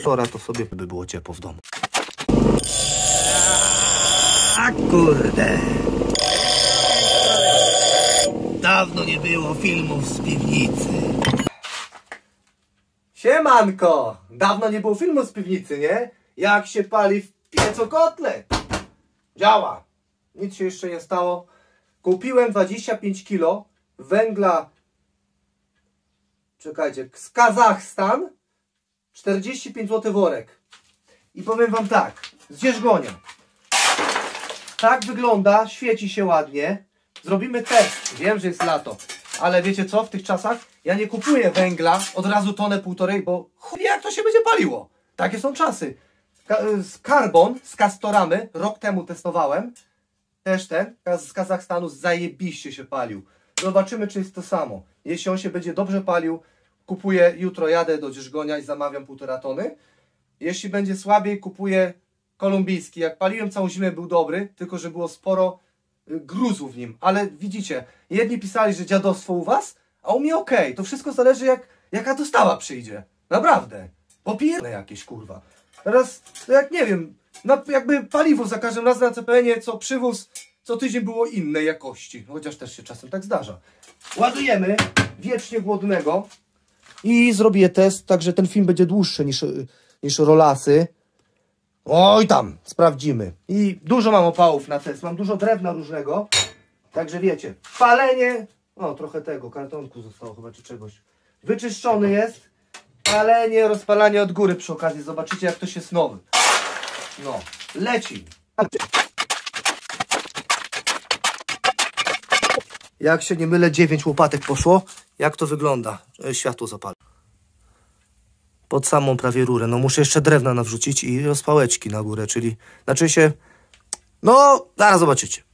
Tora to sobie by było ciepło w domu. A kurde. Dawno nie było filmów z piwnicy. Siemanko! Dawno nie było filmu z piwnicy, nie? Jak się pali w piecu kotlet. Działa. Nic się jeszcze nie stało. Kupiłem 25 kg węgla. Czekajcie, z Kazachstan. 45 zł worek. I powiem wam tak, z dzierżgonia. Tak wygląda, świeci się ładnie. Zrobimy test. Wiem, że jest lato, ale wiecie co, w tych czasach ja nie kupuję węgla od razu tonę, półtorej, bo chuj jak to się będzie paliło. Takie są czasy. Z Carbon, z Castoramy, rok temu testowałem. Też ten, z Kazachstanu, zajebiście się palił. Zobaczymy, czy jest to samo. Jeśli on się będzie dobrze palił, kupuję, jutro jadę do dzierżgonia i zamawiam 1,5 tony. Jeśli będzie słabiej, kupuję kolumbijski. Jak paliłem całą zimę, był dobry, tylko że było sporo gruzu w nim. Ale widzicie, jedni pisali, że dziadostwo u was, a u mnie okej. To wszystko zależy, jaka dostawa przyjdzie. Naprawdę. Popierdolę jakieś, kurwa. Teraz, jak nie wiem, jakby paliwo za każdym razem na CPN-ie, co przywóz, co tydzień było innej jakości. Chociaż też się czasem tak zdarza. Ładujemy wiecznie głodnego i zrobię test, także ten film będzie dłuższy niż rolasy. Oj tam, sprawdzimy. I dużo mam opałów na test, mam dużo drewna różnego. Także wiecie, palenie, o trochę tego, kartonku zostało chyba czy czegoś. Wyczyszczony jest. Palenie, rozpalanie od góry przy okazji, zobaczycie jak to się snowy. No, leci. Jak się nie mylę, 9 łopatek poszło. Jak to wygląda? Światło zapalę. Pod samą prawie rurę. No muszę jeszcze drewna nawrzucić i rozpałeczki na górę, czyli... Znaczy się... No, zaraz zobaczycie.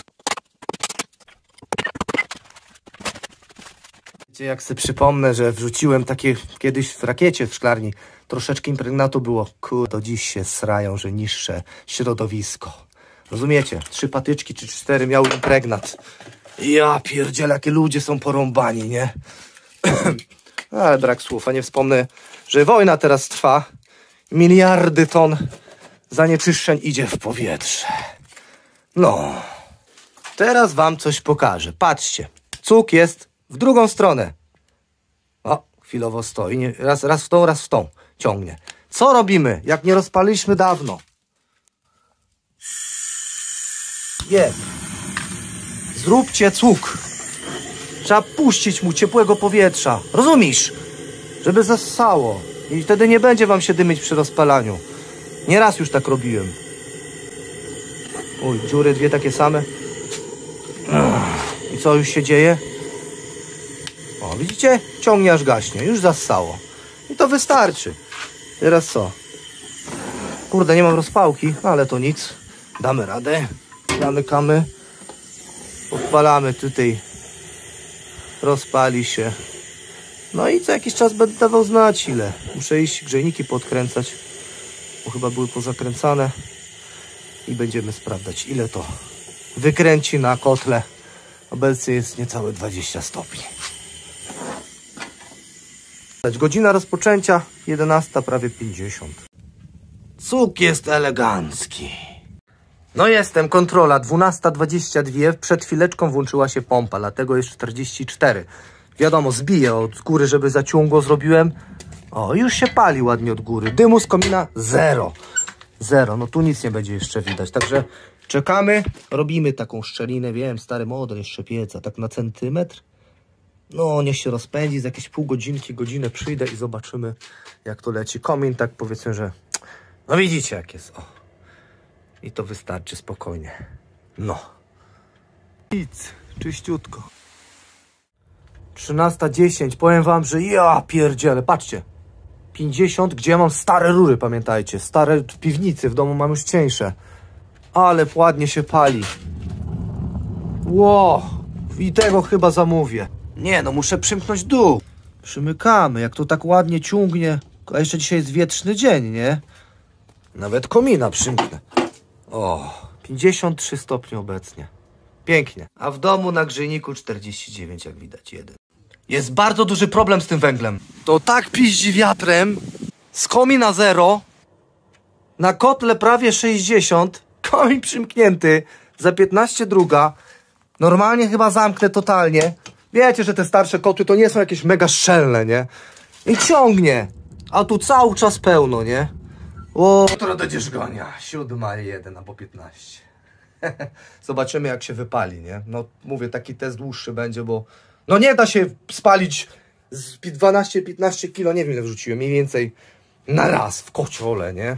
Wiecie, jak sobie przypomnę, że wrzuciłem takie kiedyś w rakiecie w szklarni, troszeczkę impregnatu było. Kurde, do dziś się srają, że niższe środowisko. Rozumiecie? 3 patyczki czy 4 miały impregnat. Ja pierdzielę, jakie ludzie są porąbani, nie? Ale brak słów, a nie wspomnę, że wojna teraz trwa. Miliardy ton zanieczyszczeń idzie w powietrze. No. Teraz wam coś pokażę. Patrzcie. Cuk jest w drugą stronę. O, chwilowo stoi. Nie, raz w tą ciągnie. Co robimy, jak nie rozpaliliśmy dawno? Jest. Zróbcie cuk. Trzeba puścić mu ciepłego powietrza. Rozumiesz? Żeby zassało. I wtedy nie będzie wam się dymić przy rozpalaniu. Nieraz już tak robiłem. Uj, dziury 2 takie same. I co już się dzieje? O, widzicie? Ciągnie aż gaśnie. Już zassało. I to wystarczy. Teraz co? Kurde, nie mam rozpałki, ale to nic. Damy radę. Zamykamy. Odpalamy tutaj. Rozpali się. No i co jakiś czas będę dawał znać ile. Muszę iść grzejniki podkręcać, bo chyba były pozakręcane. I będziemy sprawdzać ile to wykręci na kotle. Obecnie jest niecałe 20 stopni. Godzina rozpoczęcia 11, prawie 50. Cuk jest elegancki. No jestem, kontrola 12:22, przed chwileczką włączyła się pompa, dlatego jest 44. Wiadomo, zbiję od góry, żeby zaciągło zrobiłem. O, już się pali ładnie od góry. Dymu z komina 0. 0, no tu nic nie będzie jeszcze widać, także czekamy. Robimy taką szczelinę, wiem, stary model jeszcze pieca, tak na centymetr. No, niech się rozpędzi, za jakieś pół godzinki, godzinę przyjdę i zobaczymy jak to leci. Komin tak powiedzmy, że no widzicie jak jest, o. I to wystarczy spokojnie. No. Nic, czyściutko. 13:10. Powiem wam, że ja pierdzielę. Patrzcie. 50, gdzie ja mam stare rury, pamiętajcie. Stare w piwnicy, w domu mam już cieńsze. Ale ładnie się pali. Ło. I tego chyba zamówię. Nie no, muszę przymknąć dół. Przymykamy, jak to tak ładnie ciągnie. A jeszcze dzisiaj jest wietrzny dzień, nie? Nawet komina przymknę. O, 53 stopnie obecnie. Pięknie. A w domu na grzejniku 49, jak widać, 1. Jest bardzo duży problem z tym węglem. To tak piździ wiatrem, z komina 0, na kotle prawie 60, komin przymknięty, za 15 druga. Normalnie chyba zamknę totalnie. Wiecie, że te starsze kotły to nie są jakieś mega szczelne, nie? I ciągnie. A tu cały czas pełno, nie? O, która do dzierżgonia. 7:01 albo 15. Zobaczymy, jak się wypali, nie? No mówię, taki test dłuższy będzie, bo no nie da się spalić z 12-15 kilo, nie wiem ile wrzuciłem, mniej więcej na raz w kociole, nie?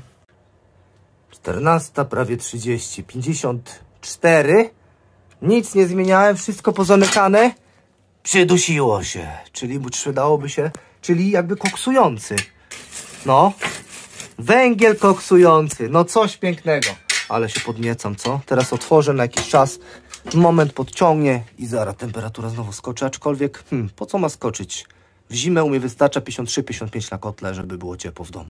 14, prawie 30, 54. Nic nie zmieniałem, wszystko pozamykane. Przydusiło się, czyli przydałoby się, czyli jakby koksujący. No, węgiel koksujący, no coś pięknego. Ale się podniecam, co? Teraz otworzę na jakiś czas, moment podciągnie i zaraz temperatura znowu skoczy, aczkolwiek po co ma skoczyć? W zimę u mnie wystarcza 53-55 na kotle, żeby było ciepło w domu.